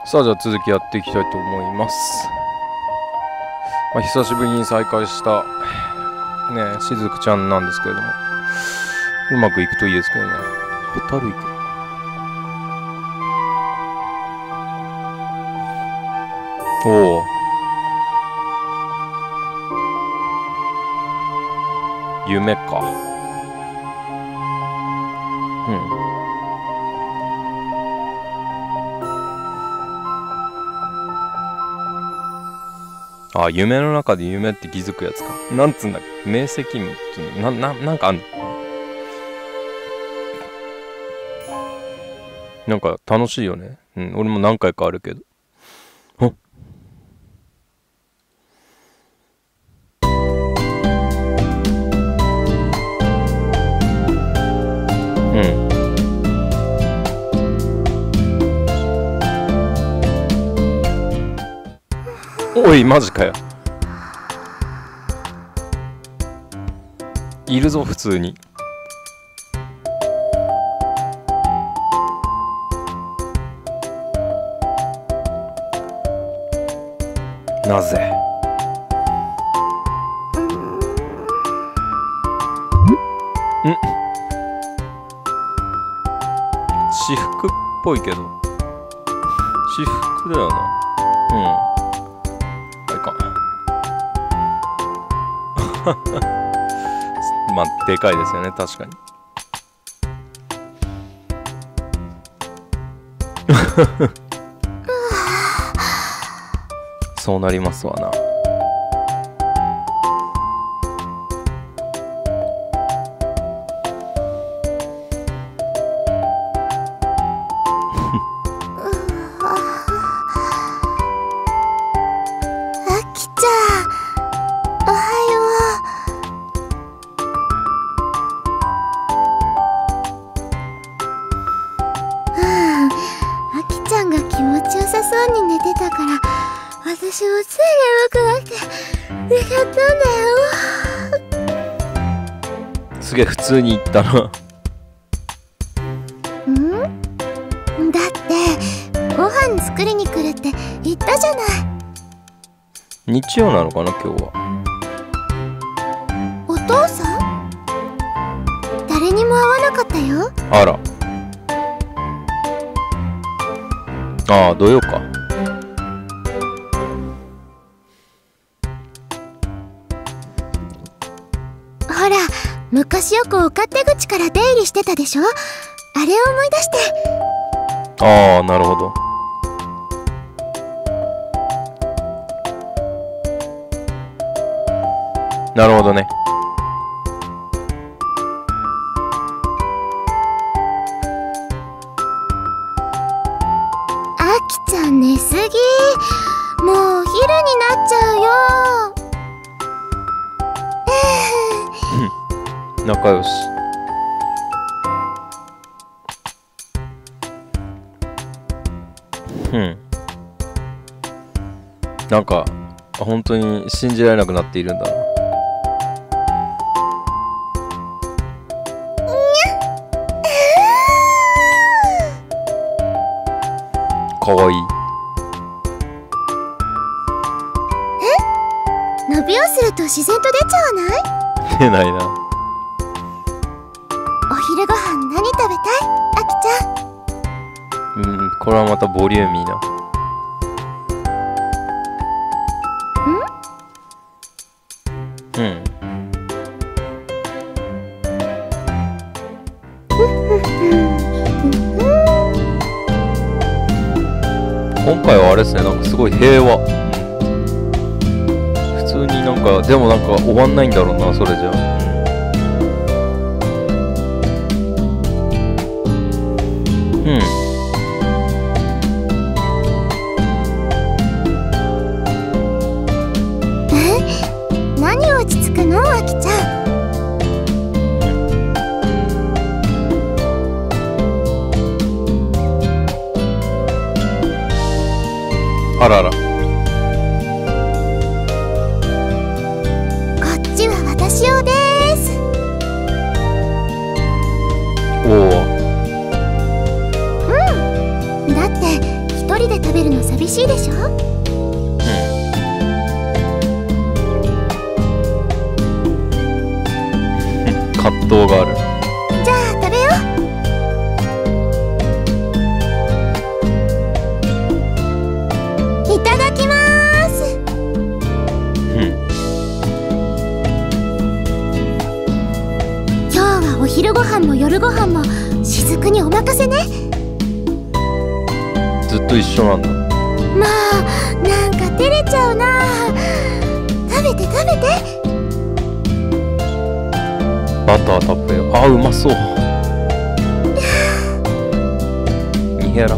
さあ、じゃあ続きやっていきたいと思います。久しぶりに再会したねしずくちゃんなんですけれども、うまくいくといいですけどね。ホタルイカ。おお。夢か。うん。あ、夢の中で夢って気づくやつか。なんつうんだっけ、明晰夢っていうの、なんかあんの。なんか楽しいよね。うん、俺も何回かあるけど。うん。おい、マジかよ。いるぞ、普通に。なぜ？私服っぽいけど。私服だよな。うん。あいかん。まあ、でかいですよね、確かに。そうなりますわな。 私もつい眠くなって寝ちゃったんだよ。 すげえ普通に言ったな。 だってご飯作りに来るって言ったじゃない。 日曜なのかな今日は。 お父さん？誰にも会わなかったよ。 あら。ああ、土曜か。 ほら、昔よくお勝手口から出入りしてたでしょ。あれを思い出して。 ああ、なるほど。なるほどね。 あきちゃん寝すぎ。もうお昼になっちゃうよ。 仲良し。なんか本当に信じられなくなっているんだな。かわいい。 伸びをすると自然と出ちゃわない？ 出ないな。 お昼ご飯何食べたい？あきちゃん。 これはまたボリューミーな。今回はあれですね、なんかすごい平和。普通になんか、でもなんか終わんないんだろうな、それじゃあ。 何落ち着くの、あきちゃん。 あらら。こっちは私用です。 おお。 だって一人で食べるの寂しいでしょ。 葛藤がある。 じゃあ食べよう。いただきまーす。今日はお昼ご飯も夜ご飯も雫にお任せね。 ずっと一緒なんだ。 まあなんか照れちゃうな。食べて食べて。 バターたっぷり。あ、うまそう。にへら。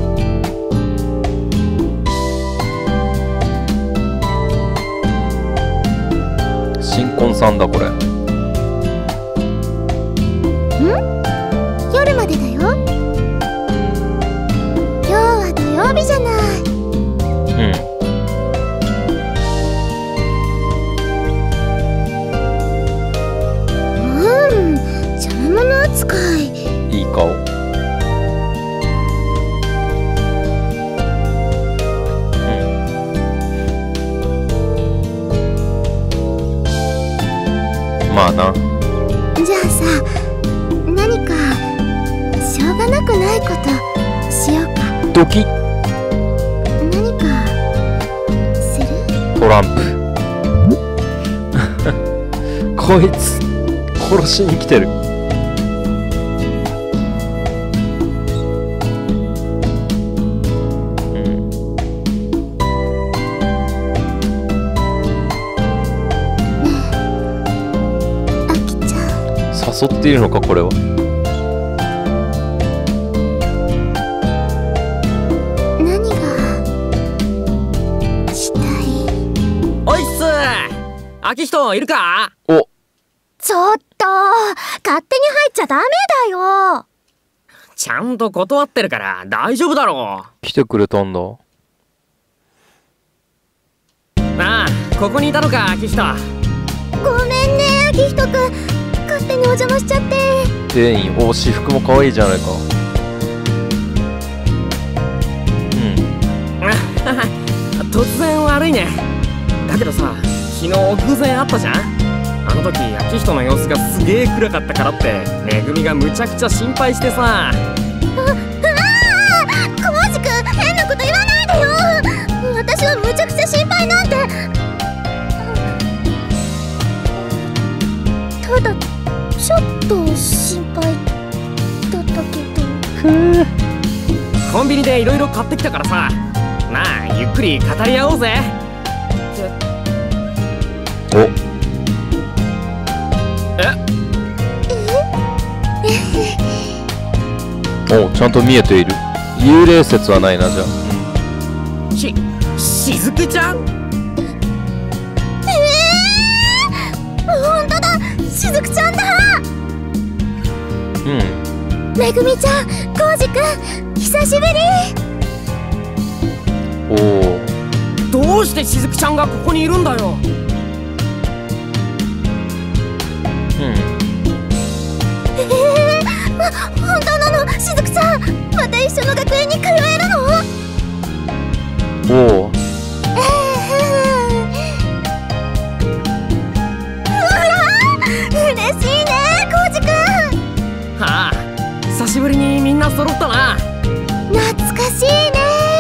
新婚さんだこれ。 夜までだよ。今日は土曜日じゃない。邪魔者扱い。 いい顔。まあな。 じゃあさ、何かしょうがなくないことしようか。 ドキッ。 何かする？ トランプ。こいつ殺しに来てる。誘っているのかこれは。 何がしたい？ おいっす。秋人いるか？ お、 ちょっと勝手に入っちゃダメだよ。 ちゃんと断ってるから大丈夫だろ来てくれたんだ。 ああ、ここにいたのか秋人。 ごめんね秋人くん、勝手にお邪魔しちゃって。 店員、お、私服も可愛いじゃないか。 突然悪いね。だけどさ、昨日偶然会ったじゃん。あの時秋人の様子がすげえ暗かったからってめぐみがむちゃくちゃ心配してさ。 浩司くん、変なこと言わないでよ。私はむちゃくちゃ心配なんて。ただちょっと心配だったけど。 コンビニでいろいろ買ってきたからさ、まあゆっくり語り合おうぜ。 お、ちゃんと見えている。幽霊説はないな。じゃあしずくちゃん。 ほんとだ、しずくちゃんだ。めぐみちゃん、浩司くん、久しぶり。 おお。 どうしてしずくちゃんがここにいるんだよ。 本当なの？しずくちゃん、また一緒の学園に通えるの？ おお。 嬉しいね、浩司くん。 はあ、久しぶりにみんな揃ったな。 懐かしいね。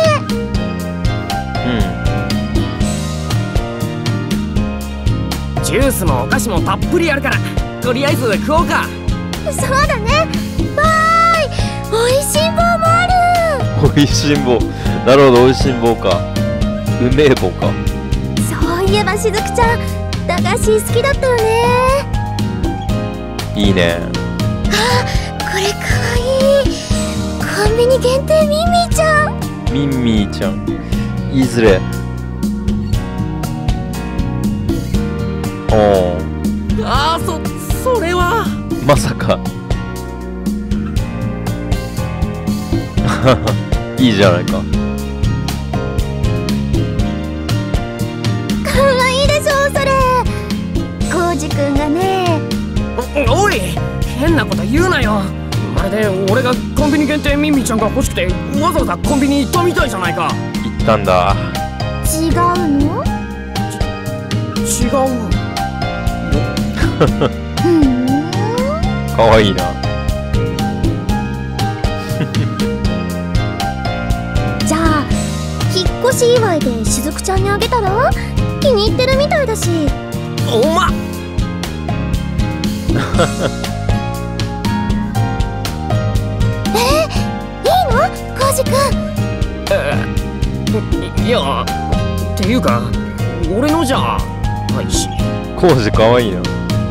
ジュースもお菓子もたっぷりあるから、とりあえず食おうか。 そうだね。バイ。おいしん坊もある。 おいしん坊。なるほど、おいしん坊か。うめえ棒か。 そういえばしずくちゃん、駄菓子好きだったよね。 いいね。 あ、これかわいい。コンビニ限定ミンミーちゃん。 ミンミーちゃん。いずれ。おお。 ああ、それはまさか。いいじゃないか。 かわいいでしょそれ。浩司くんがね。 おい、変なこと言うなよ。まれで俺がコンビニ限定ミミちゃんが欲しくてわざわざコンビニ行ったみたいじゃないか。 行ったんだ。 違うの？ 違う。 かわいいな。 じゃあ引っ越し祝いでしずくちゃんにあげたら？気に入ってるみたいだし。 おまいいの？コウジくん。 いやっていうか俺のじゃないし。 コウジかわいいな。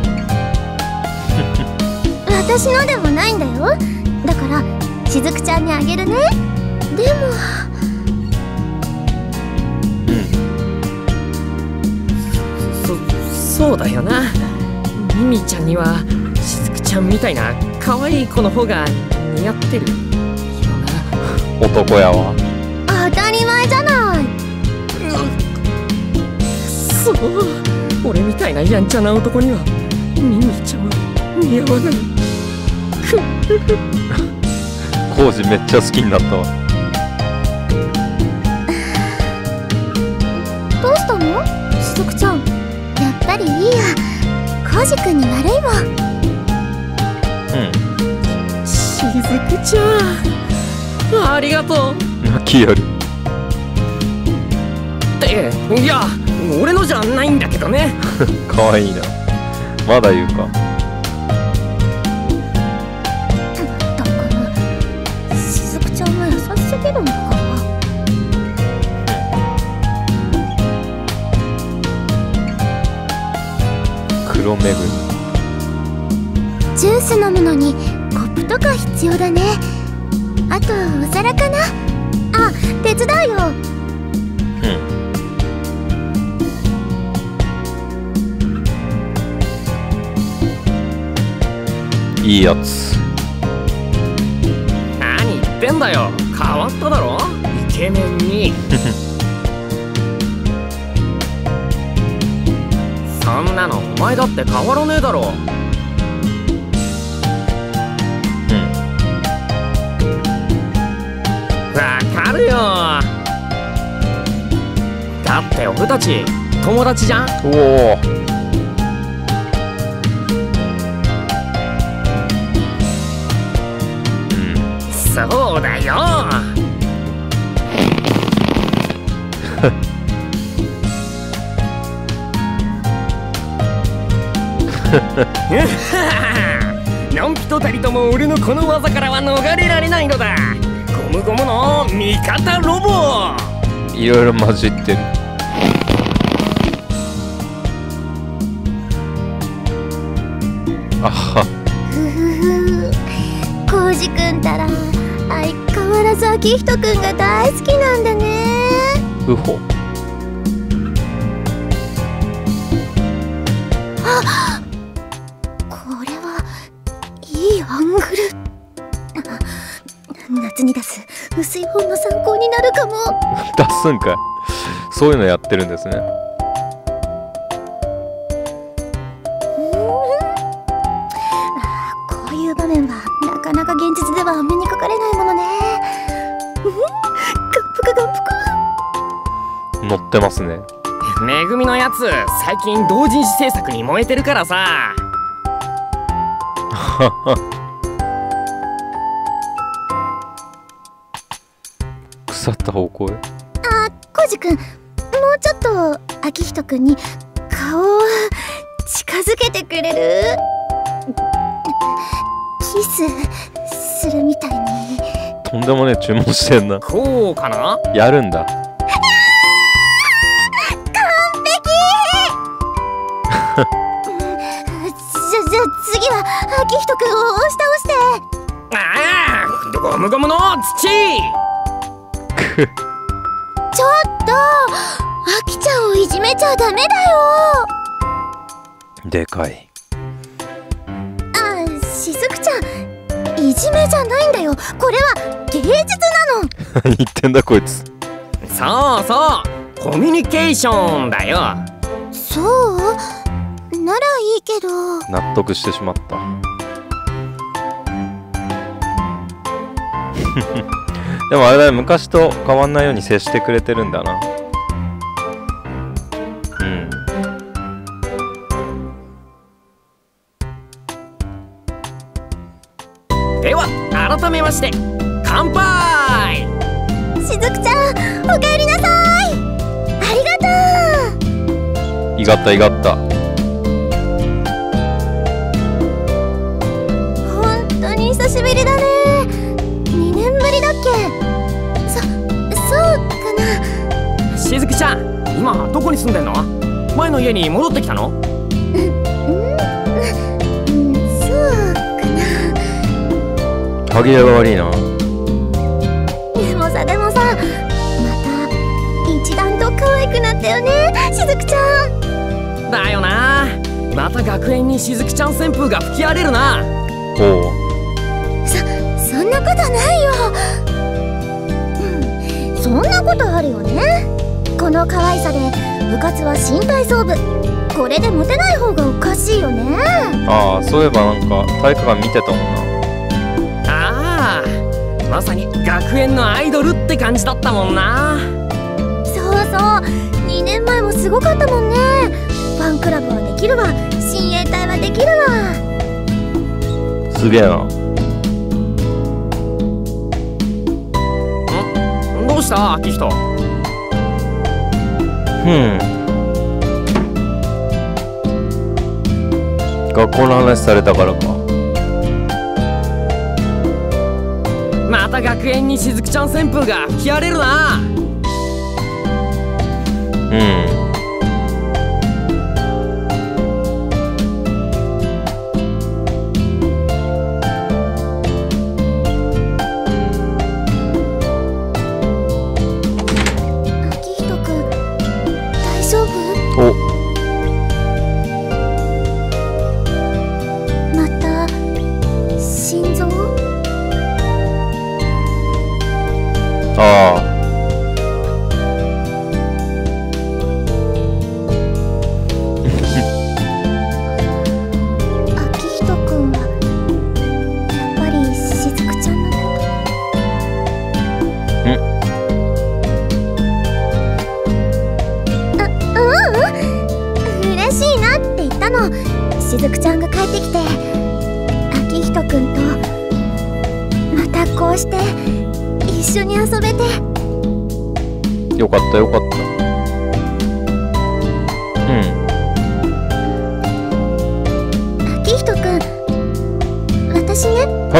私のでもないんだよ。だからしずくちゃんにあげるね。でもそうだよな。ミミちゃんにはしずくちゃんみたいな可愛い子の方が似合ってるよな。 男やわ。 当たり前じゃない。 そう、俺みたいなやんちゃな男にはミミちゃんは似合わない。 コウジめっちゃ好きになったわ。 どうしたの？しずくちゃん。やっぱりいいや。コウジくんに悪いもん。 しずくちゃんありがとう。 泣きやる。 っていや俺のじゃないんだけどね。 かわいいな。まだ言うか。 だからしずくちゃんは優しすぎるのか。 黒めぐみ。 ジュース飲むのにコップとか必要だね。あとお皿かな。あ、手伝うよ。 いいやつ。 何言ってんだよ。変わっただろイケメンに。そんなのお前だって変わらねえだろ。わかるよ。だって俺たち友達じゃん。 おお。 そうだよ。なんぴとたりとも俺のこの技からは逃れられないのだ。ゴムゴムの味方ロボ。 いろいろ混じってる。あは。 コウジくんたら相変わらずアキヒトくんが大好きなんだね。 うほ。 あ、これはいいアングル。夏に出す薄い本の参考になるかも。 出すんかい。そういうのやってるんですね。 こういう場面はなかなか現実では目にかかれないものね。眼福眼福。 乗ってますね。 めぐみのやつ最近同人誌制作に燃えてるからさ。 腐った方向へ。 あ、コウジくん、もうちょっとアキヒトくんに顔を近づけてくれる？キスするみたいに。 とんでもねえ注文してんな。 こうかな。 やるんだ。 完璧。じゃあ次はアキヒトくんを押し倒して。 ああ、ゴムゴムの土。 ちょっとアキちゃんをいじめちゃダメだよ。 でかい。 あ、しずくちゃん、いじめじゃないんだよ。これは芸術なの。 何言ってんだこいつ。 そうそう、コミュニケーションだよ。 そうならいいけど。 納得してしまった。 でもあれだね、昔と変わんないように接してくれてるんだな。うん。 では改めまして乾杯。 しずくちゃん、おかえりなさい。ありがとう。 いがったいがった。 本当に久しぶりだね。2年ぶりだっけ。そうかな。 しずくちゃん、今どこに住んでんの？前の家に戻ってきたの？ そうかな。 歯切れが悪いな。 でもさ、また一段と可愛くなったよね、しずくちゃん。 だよな。また学園にしずくちゃん旋風が吹き荒れるな。 おう。 そんなことないよ。そんなことあるよね。この可愛さで部活は新体操部。これでモテない方がおかしいよね。 ああ、そういえばなんか体育館見てたもんな。 ああ、まさに学園のアイドルって感じだったもんな。 そう2年前もすごかったもんね。ファンクラブはできるわ、親衛隊はできるわ。 すげえな。 どうした秋人？ 学校の話されたからか。 また学園にしずくちゃん旋風が吹き荒れるな。 秋人くん、大丈夫？ お、 また心臓？ ああ。 秋人くんはやっぱりしずくちゃんのこと？嬉しいなって言ったの。しずくちゃんが帰ってきて、秋人くんとまたこうして一緒に遊べて。 よかったよかった。 秋人くん、私ね。 はい。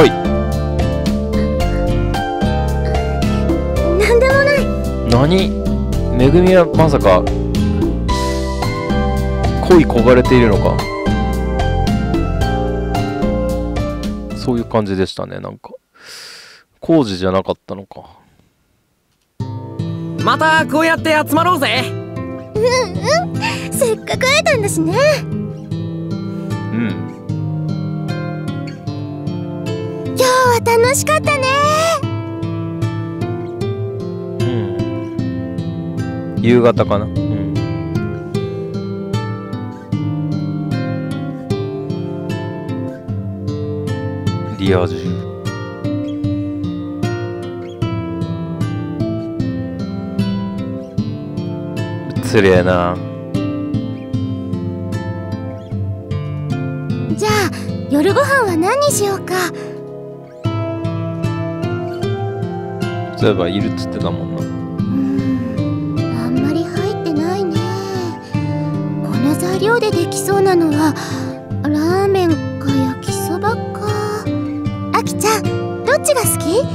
なんでもない。 何？めぐみはまさか恋焦がれているのか。そういう感じでしたね。なんか工事じゃなかったのか。 またこうやって集まろうぜ。 せっかく会えたんだしね。今日は楽しかったね。 夕方かな。リア充。失礼な。 じゃあ夜ご飯は何にしようか。 そういえばいるっつってたもんな。 あんまり入ってないね。この材料でできそうなのはラーメンか焼きそばか。あきちゃん、どっちが好き？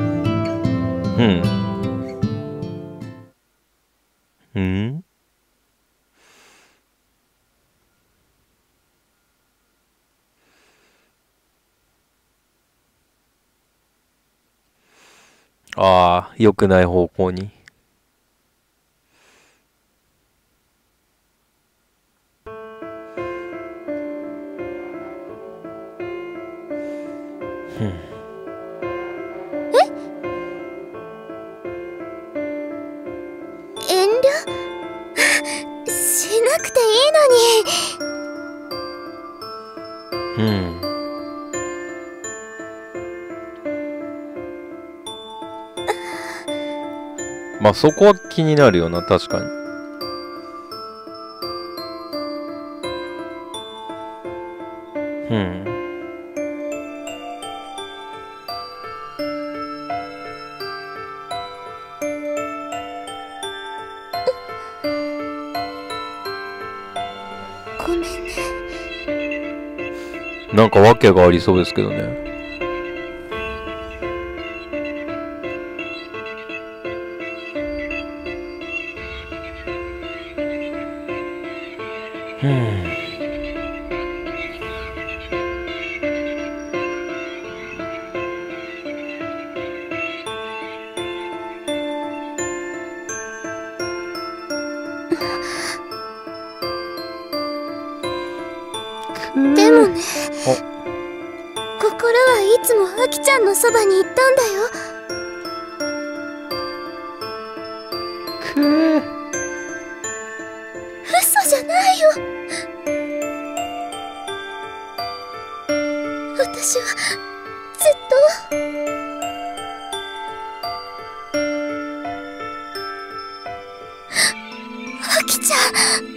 ああ、良くない方向に。 遠慮しなくていいのに。 まあそこは気になるよな、確かに。うん。 ごめんね。 なんか訳がありそうですけどね。 でもね、心はいつもアキちゃんのそばに行ったんだよ。嘘じゃないよ。私はずっとアキちゃん。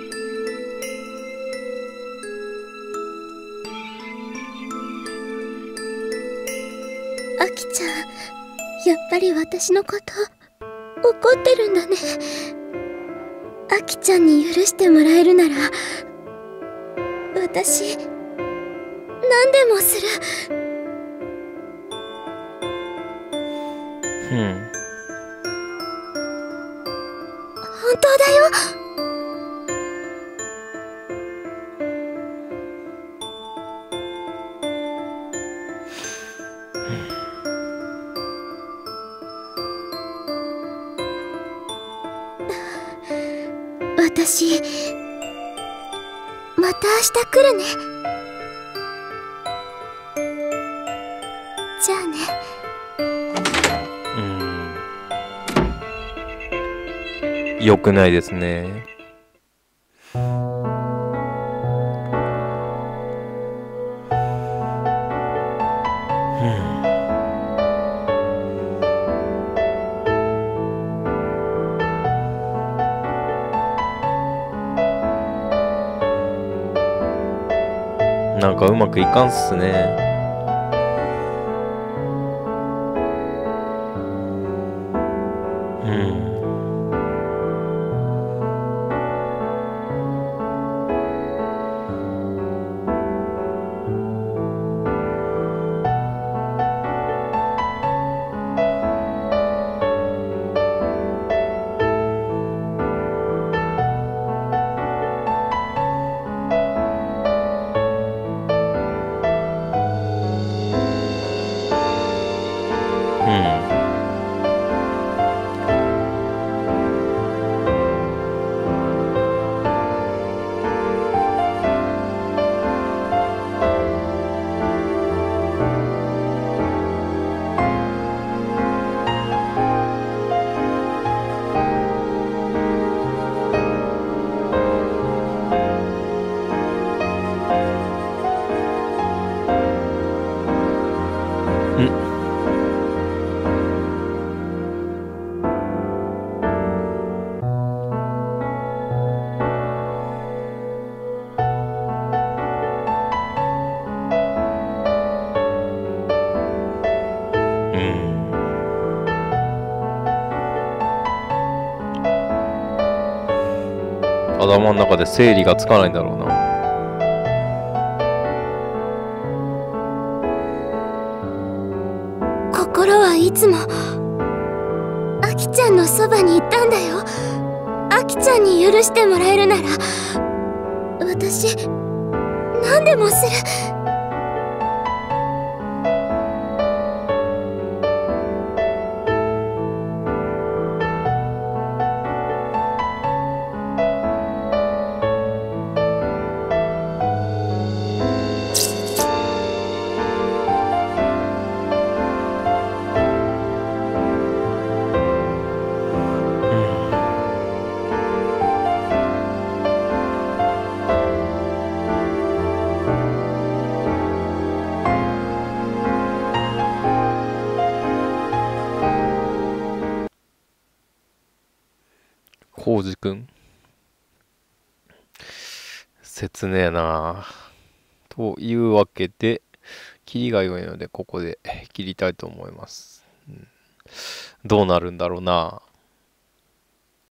アキちゃん、やっぱり私のこと怒ってるんだね。アキちゃんに許してもらえるなら私何でもする。本当だよ。私また明日来るね。じゃあね。 良くないですね。なんかうまくいかんっすね。頭の中で整理がつかないんだろうな。 心はいつもアキちゃんのそばにいたんだよ。アキちゃんに許してもらえるなら私何でもする。 コウジくん。切ねえな。というわけで、切りが良いので、ここで切りたいと思います。どうなるんだろうな。